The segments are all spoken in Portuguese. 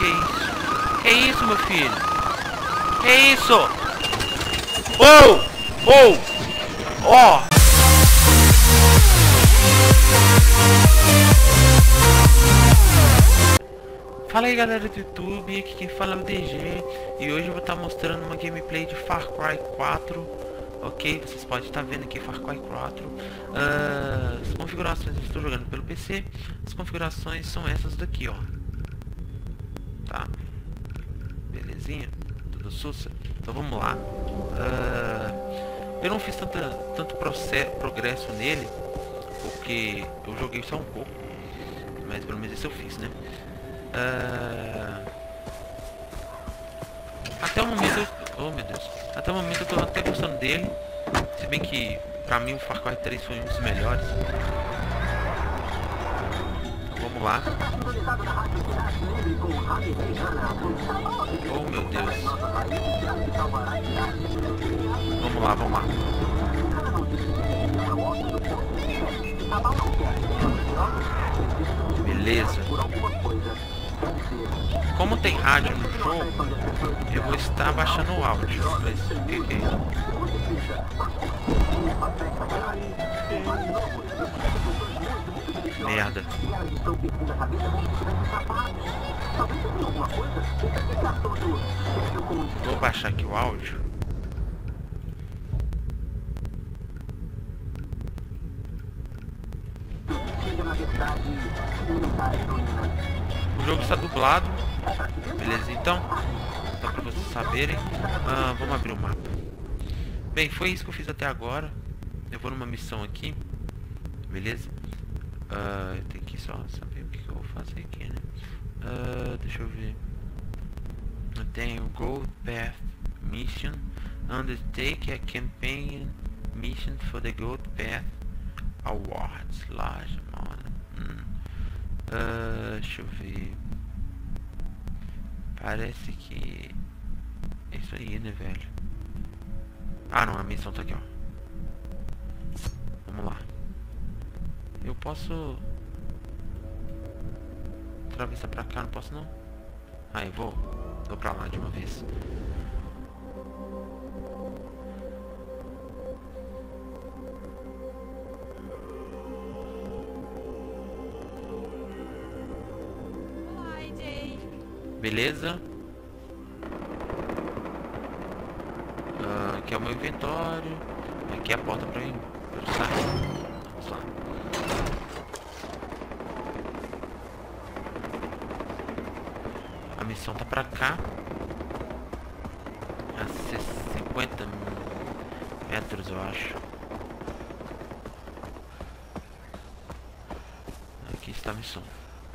Que isso, meu filho? Que isso? Oh! Oh! Ó! Fala aí, galera do YouTube, aqui quem fala é o DG. E hoje eu vou estar mostrando uma gameplay de Far Cry 4. Ok, vocês podem estar vendo aqui Far Cry 4. As configurações, eu estou jogando pelo PC. As configurações são essas daqui, ó. Tá? Belezinha? Tudo sussa? Então vamos lá. Eu não fiz tanto progresso nele, porque eu joguei só um pouco. Mas pelo menos isso eu fiz, né? Até o momento oh meu Deus, até o momento eu tô até gostando dele. Se bem que pra mim o Far Cry 3 foi um dos melhores. Então, vamos lá. Oh meu Deus. Vamos lá, vamos lá. Beleza. Como tem rádio no jogo, eu vou estar baixando o áudio. Mas o que é isso? Merda. Vou baixar aqui o áudio. O jogo está dublado. Beleza, então só para vocês saberem. Vamos abrir o mapa. Bem, foi isso que eu fiz até agora. Eu vou numa missão aqui. Beleza? Eu tenho que só saber o que eu vou fazer aqui, né? Deixa eu ver. Eu tenho Gold Path Mission. Undertake a campaign mission for the Gold Path Awards. Large amount. Deixa eu ver. Parece que é isso aí, né, velho? Ah, não, a missão tá aqui, ó. Vamos lá. Eu posso atravessar pra cá, não posso não? Ah, eu vou pra lá de uma vez. Beleza. Aqui é o meu inventório. Aqui é a porta pra ir pro site. Vamos lá. A missão tá pra cá. A 50 metros, eu acho. Aqui está a missão.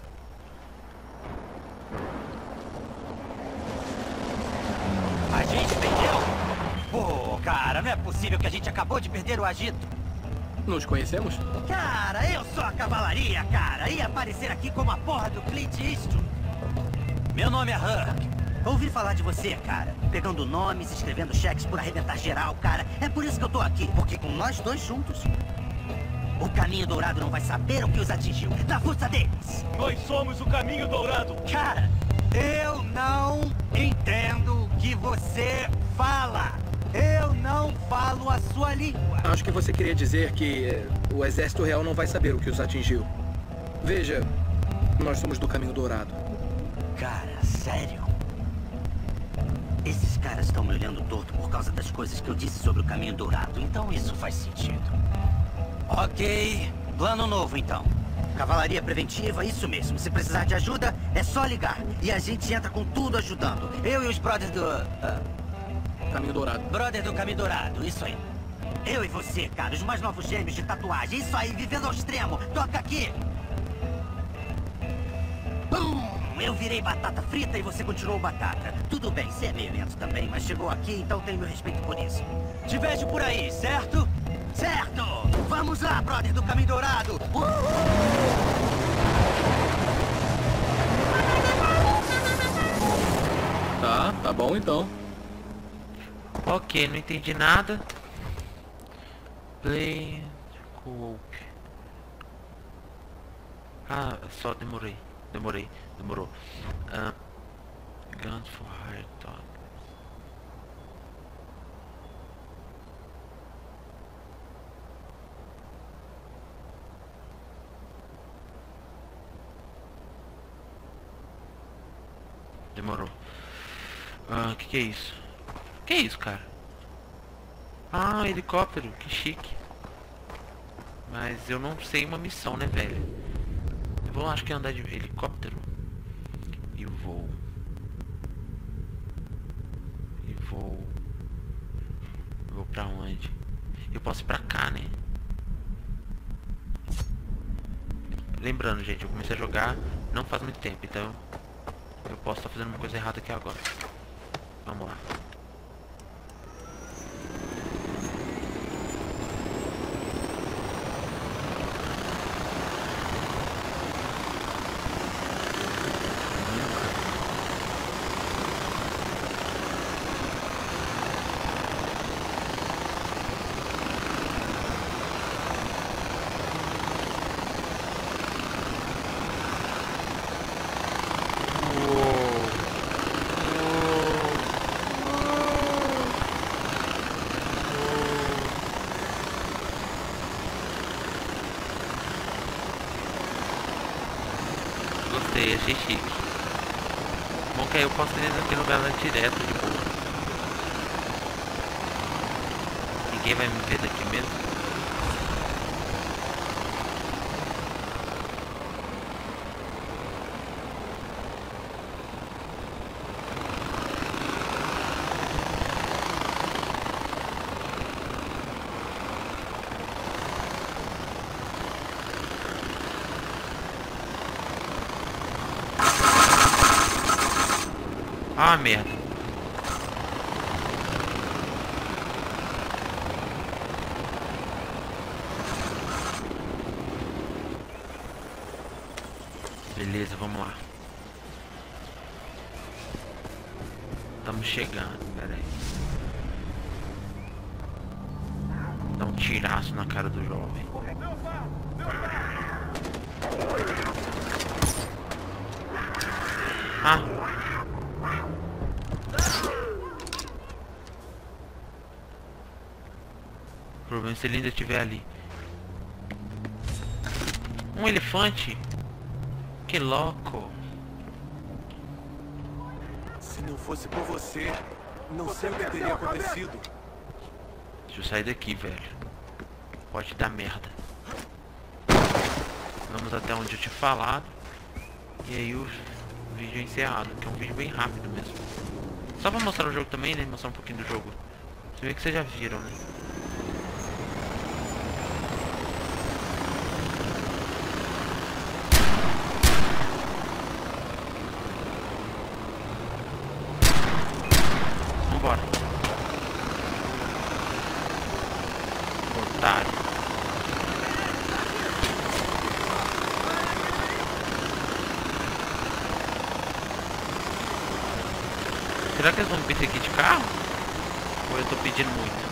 A gente perdeu? Pô, cara, não é possível que a gente acabou de perder o agito. Nos conhecemos? Cara, eu sou a cavalaria, cara. Ia aparecer aqui como a porra do Clint Eastwood. Meu nome é Hurk. Ouvi falar de você, cara. Pegando nomes, escrevendo cheques por arrebentar geral, cara. É por isso que eu tô aqui. Porque com nós dois juntos, o Caminho Dourado não vai saber o que os atingiu. Na força deles. Nós somos o Caminho Dourado. Cara, eu não entendo o que você fala. Eu não falo a sua língua. Acho que você queria dizer que o Exército Real não vai saber o que os atingiu. Veja, nós somos do Caminho Dourado. Cara, sério? Esses caras estão me olhando torto por causa das coisas que eu disse sobre o Caminho Dourado. Então isso faz sentido. Ok, plano novo então. Cavalaria preventiva, isso mesmo. Se precisar de ajuda, é só ligar. E a gente entra com tudo ajudando. Eu e os brothers do... Caminho Dourado. Brother do Caminho Dourado, isso aí. Eu e você, cara, os mais novos gêmeos de tatuagem. Isso aí, vivendo ao extremo. Toca aqui. Bum! Eu virei batata frita e você continuou batata. Tudo bem, você é meio lento também, mas chegou aqui, então tem meu respeito por isso. Te vejo por aí, certo? Certo! Vamos lá, brother do Caminho Dourado! Tá bom então. Ok, não entendi nada. Play co-op. Só demorou. Guns for hire, dog. Demorou. Que é isso? Que é isso, cara? Ah, helicóptero, que chique. Mas eu não sei uma missão, né, velho? Eu vou, acho que andar de helicóptero. E vou. Vou pra onde? Eu posso ir pra cá, né? Lembrando, gente, eu comecei a jogar não faz muito tempo, então eu posso estar fazendo uma coisa errada aqui agora. Vamos lá. Gostei, achei chique. Bom que aí eu posso ir naquele lugar lá direto de boa. Ninguém vai me ver daqui mesmo. Ah, merda. Beleza, vamos lá. Estamos chegando, pera aí. Dá um tiraço na cara do jovem. Ah. O problema é se ele ainda estiver ali. Um elefante? Que louco. Se não fosse por você, não sei o que teria acontecido. Deixa eu sair daqui, velho. Pode dar merda. Vamos até onde eu tinha falado. E aí o vídeo é encerrado, que é um vídeo bem rápido mesmo. Só pra mostrar o jogo também, né? Mostrar um pouquinho do jogo. Se bem que vocês já viram, né? Vambora. Otário. Será que eles vão me perseguir de carro? Ou eu tô pedindo muito?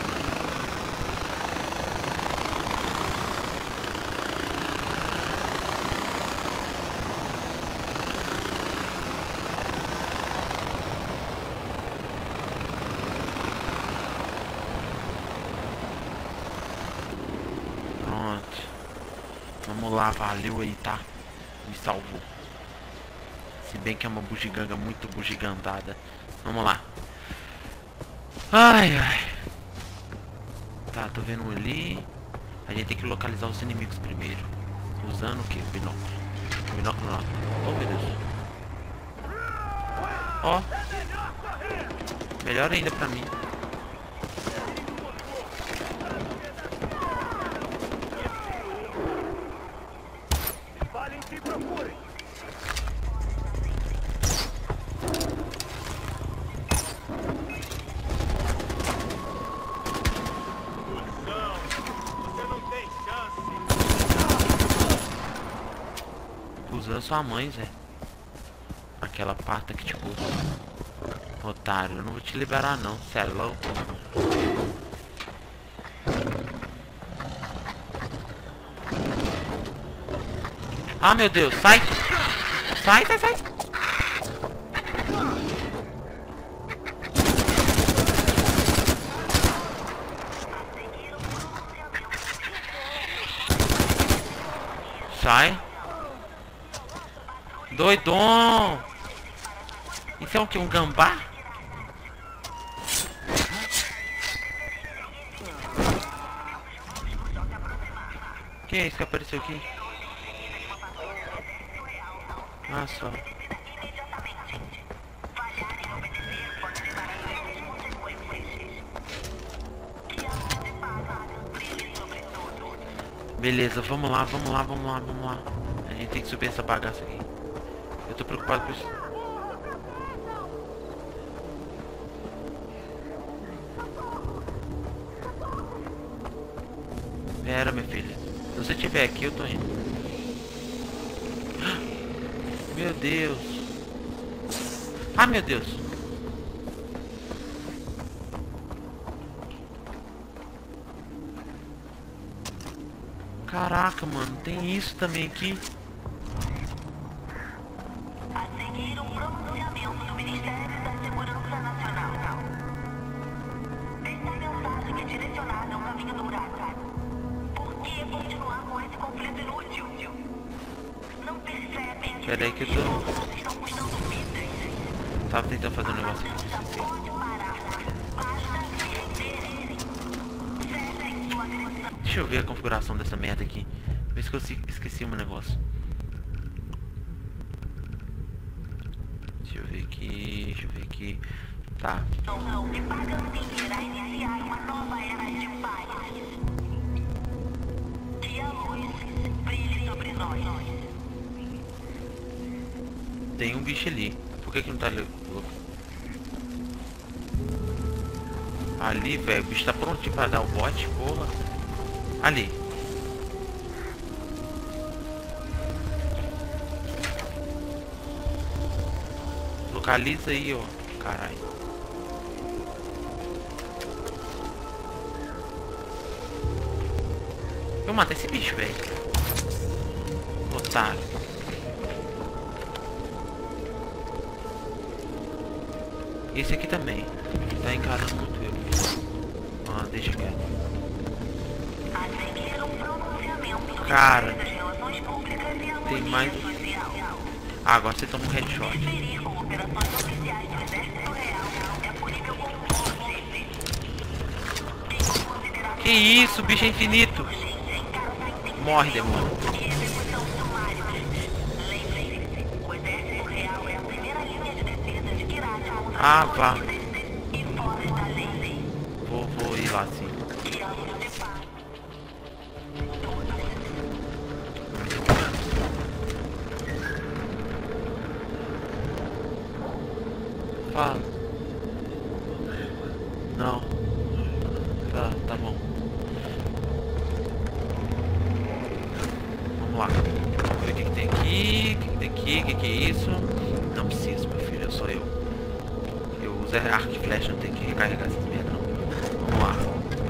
Pronto. Vamos lá, valeu aí, tá? Me salvou. Se bem que é uma bugiganga muito bugigantada. Vamos lá. Ai, ai. Tá, tô vendo um ali. A gente tem que localizar os inimigos primeiro. Usando o que? Binóculo. Binóculo não. Oh, meu Deus. Ó. Melhor ainda pra mim. Valem se procurem. Você não tem chance. Usando sua mãe, Zé. Aquela pata que te curta. Otário, eu não vou te liberar não, cê é louco. Ah, meu Deus, sai! Sai, sai, sai! Sai. Doidão. Isso é o que? Um gambá? Quem é esse que apareceu aqui? Ah, só. Beleza, vamos lá. A gente tem que subir essa bagaça aqui. Eu tô preocupado com isso. Pera, minha filha. Se você estiver aqui, eu tô indo. Meu Deus. Ah, meu Deus. Caraca, mano. Tem isso também aqui. A seguir um pronunciamento do Ministério da Segurança Nacional. Esta mensagem é direcionada ao caminho do Uraca. Por que continuar com esse conflito inútil? Não percebem? Pera aí que eu tô... Estão custando vidas. Tava tentando fazer um negócio aqui. Pode parar. Basta se renderem. Cessem sua agressão. Deixa eu ver a configuração dessa merda aqui. Vê se eu esqueci um negócio. Deixa eu ver aqui. Tá. Me pagando dinheiro a iniciar uma nova era de paz. Que a luz brilhe sobre nós. Tem um bicho ali. Por que não tá louco? Ali, velho. O bicho tá prontinho pra dar o bote, porra. Ali. Localiza aí, ó. Caralho. Eu matei esse bicho, velho. Otário. Esse aqui também. Tá encarando muito eu. Ah, deixa quieto. Cara. Tem mais. Ah, agora você toma um headshot. Que isso, bicho é infinito. Morre, demônio. Ah, vá. Vou ir lá sim. Fala. Não. Tá bom. Vamos lá. Vamos ver o que tem aqui. O que é isso? Não preciso, meu filho. Sou eu. Eu uso arco e flecha, não tenho que recarregar essas merda não. Vamos lá.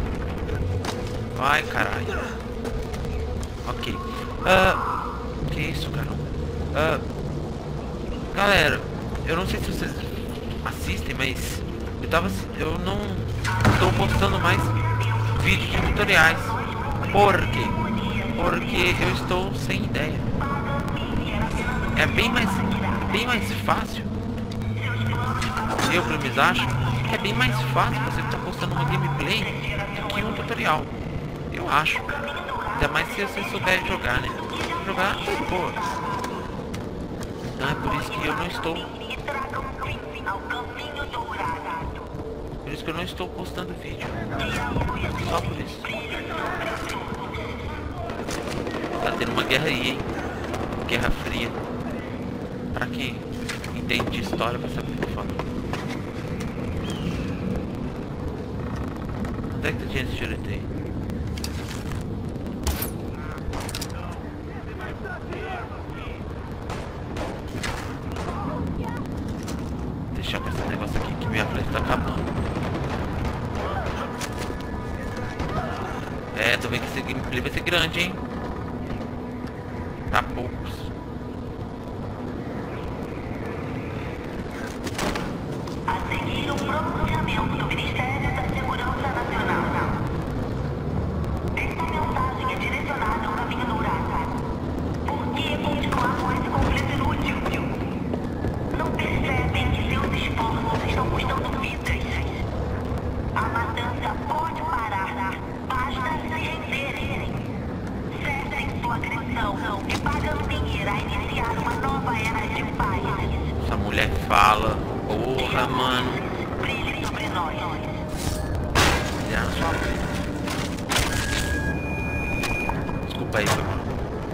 Vai, caralho. Ok. Que isso, caramba? Galera, eu não sei se vocês assistem, mas eu não estou postando mais vídeos de tutoriais. Por quê? Porque eu estou sem ideia. É bem mais fácil. Eu, pelo menos, acho que é bem mais fácil você estar postando uma gameplay do que um tutorial. Eu acho. Ainda mais se você souber jogar, né? Jogar, pô. Então é por isso que eu não estou. Por isso que eu não estou postando vídeo. Só por isso. Tá tendo uma guerra aí, hein? Guerra Fria. Pra quem entende de história vai saber o que eu falo. Onde é que tinha esse tiroteio? Deixar com esse negócio aqui que minha flecha tá acabando. É, tô vendo que esse gameplay vai ser grande, hein? Pra poucos. A seguir um pronunciamento do Ministério da Segurança Nacional. Esta mensagem é direcionada ao caminho do Uraca. Essa mulher fala. Porra, mano. Brilhe sobre nós. Olhar na sua frente. Desculpa aí, foi mal.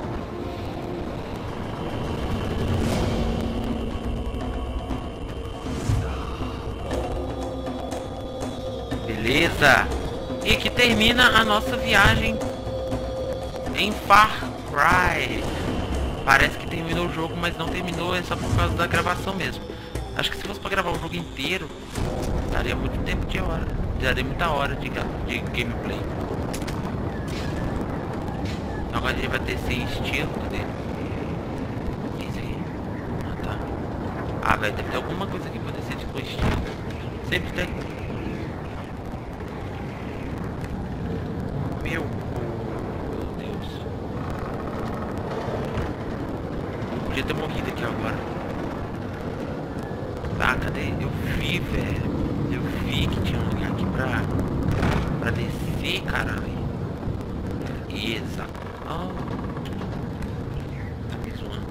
Beleza. E aqui termina a nossa viagem em Far Cry. Parece que terminou o jogo, mas não terminou, é só por causa da gravação mesmo. Acho que se fosse pra gravar o jogo inteiro, daria muito tempo de hora. Daria muita hora de gameplay. Então agora a gente vai ter esse estilo, cadê? Isso aí. Ah, tá. Ah, velho, deve ter alguma coisa aqui pra descer tipo estilo. Sempre tem. Meu Deus. Eu podia ter morrido aqui agora. Ah, cadê? Eu vi, velho. Eu vi que tinha um lugar aqui pra descer, caralho. Beleza. Oh. Tá me zoando.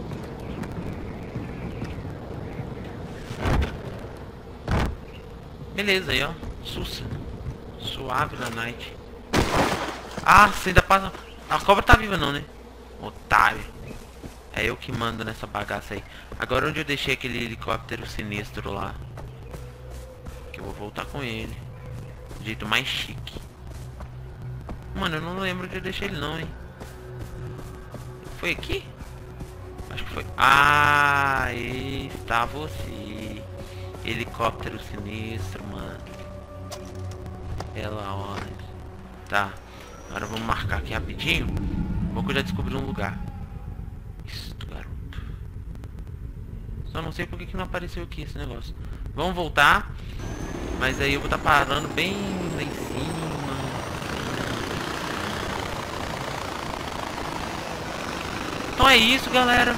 Beleza aí, ó. Sussa. Suave na night. Ah, você ainda passa... A cobra tá viva não, né? Otário. É eu que mando nessa bagaça aí. Agora onde eu deixei aquele helicóptero sinistro lá? Que eu vou voltar com ele. Do jeito mais chique. Mano, eu não lembro onde eu deixei ele não, hein? Foi aqui? Acho que foi. Ah, está você. Helicóptero sinistro, mano. Pela hora. Tá. Agora vamos marcar aqui rapidinho. Bom que eu já descobri um lugar. Isso, garoto. Só não sei porque que não apareceu aqui esse negócio. Vamos voltar. Mas aí eu vou estar parando bem lá em cima. Então é isso, galera.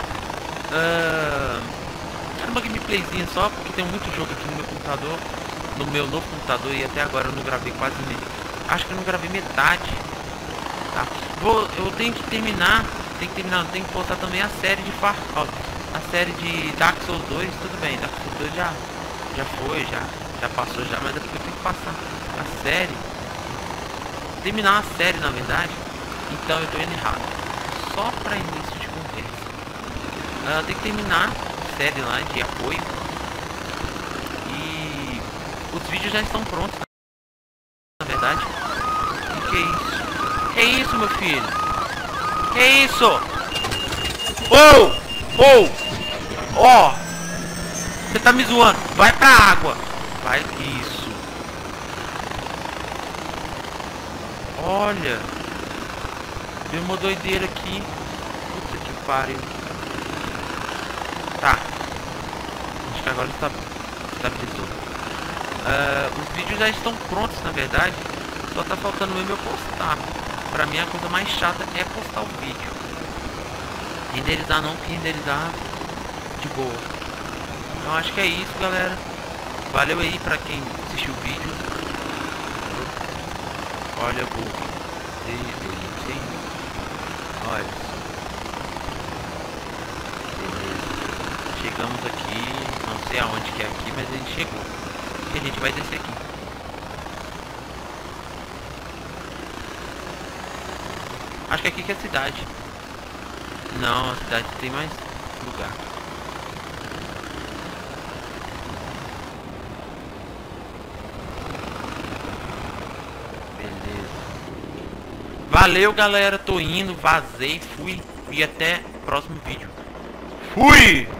Era uma gameplayzinha só, porque tem muito jogo aqui no meu computador. No meu novo computador. E até agora eu não gravei quase nem. Acho que eu não gravei metade. Tá. Eu tenho que terminar. Tenho que postar também a série de Far Cry. A série de Dark Souls 2, tudo bem. Dark Souls 2 já foi, já passou já. Mas depois eu tenho que passar a série. Terminar a série, na verdade. Então eu tô indo errado. Só pra início de conversa. Tem que terminar a série lá de apoio. E os vídeos já estão prontos, na verdade. E que é isso? Que isso, meu filho? Que isso? Ó! Você tá me zoando. Vai pra água. Vai, isso. Olha. Deu uma doideira aqui. Puta que pariu. Tá. Acho que agora estabilizou. Os vídeos já estão prontos, na verdade. Só tá faltando mesmo eu postar. Pra mim a coisa mais chata é postar o vídeo. Renderizar não, porque renderizar de boa. Então acho que é isso, galera. Valeu aí pra quem assistiu o vídeo. Olha, boa. Olha. Beleza. Chegamos aqui. Não sei aonde que é aqui, mas a gente chegou. E a gente vai descer aqui. Acho que aqui que é a cidade. Não, a cidade tem mais lugar. Beleza. Valeu, galera. Tô indo, vazei, fui. E até o próximo vídeo. Fui!